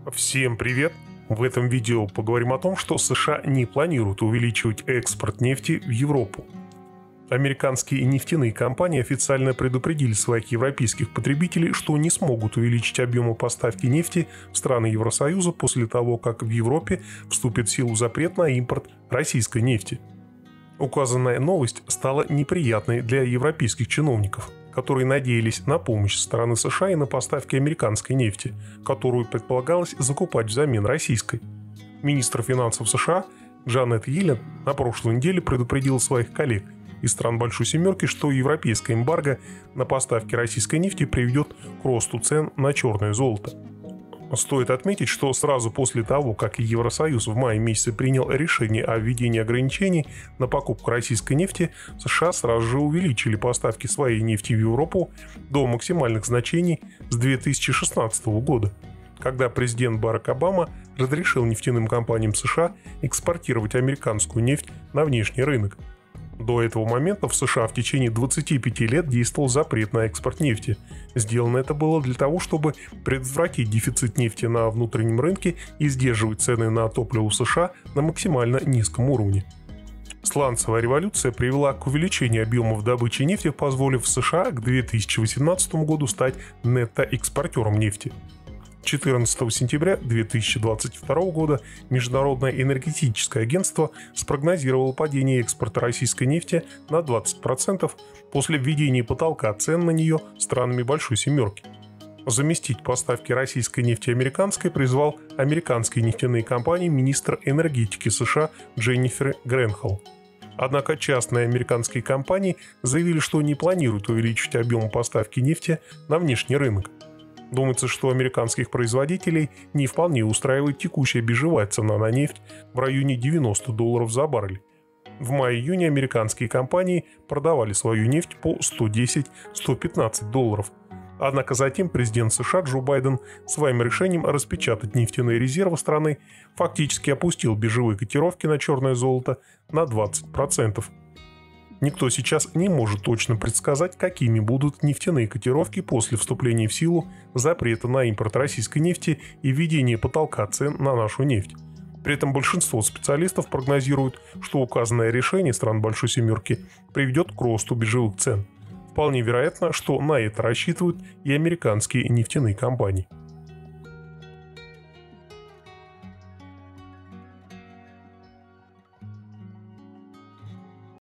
Всем привет! В этом видео поговорим о том, что США не планируют увеличивать экспорт нефти в Европу. Американские нефтяные компании официально предупредили своих европейских потребителей, что не смогут увеличить объемы поставки нефти в страны Евросоюза после того, как в Европе вступит в силу запрет на импорт российской нефти. Указанная новость стала неприятной для европейских чиновников, которые надеялись на помощь со стороны США и на поставки американской нефти, которую предполагалось закупать взамен российской. Министр финансов США Джанет Йеллен на прошлой неделе предупредила своих коллег из стран Большой Семерки, что европейская эмбарго на поставки российской нефти приведет к росту цен на черное золото. Стоит отметить, что сразу после того, как Евросоюз в мае месяце принял решение о введении ограничений на покупку российской нефти, США сразу же увеличили поставки своей нефти в Европу до максимальных значений с 2016 года, когда президент Барак Обама разрешил нефтяным компаниям США экспортировать американскую нефть на внешний рынок. До этого момента в США в течение 25 лет действовал запрет на экспорт нефти. Сделано это было для того, чтобы предотвратить дефицит нефти на внутреннем рынке и сдерживать цены на топливо в США на максимально низком уровне. Сланцевая революция привела к увеличению объемов добычи нефти, позволив США к 2018 году стать нетто-экспортером нефти. 14 сентября 2022 года Международное энергетическое агентство спрогнозировало падение экспорта российской нефти на 20% после введения потолка цен на нее странами Большой Семерки. Заместить поставки российской нефти американской призвал американские нефтяные компании министр энергетики США Дженнифер Грэнхолл. Однако частные американские компании заявили, что не планируют увеличить объем поставки нефти на внешний рынок. Думается, что американских производителей не вполне устраивает текущая биржевая цена на нефть в районе $90 за баррель. В мае-июне американские компании продавали свою нефть по $110-115. Однако затем президент США Джо Байден своим решением распечатать нефтяные резервы страны фактически опустил биржевые котировки на черное золото на 20%. Никто сейчас не может точно предсказать, какими будут нефтяные котировки после вступления в силу запрета на импорт российской нефти и введения потолка цен на нашу нефть. При этом большинство специалистов прогнозируют, что указанное решение стран Большой Семерки приведет к росту биржевых цен. Вполне вероятно, что на это рассчитывают и американские нефтяные компании.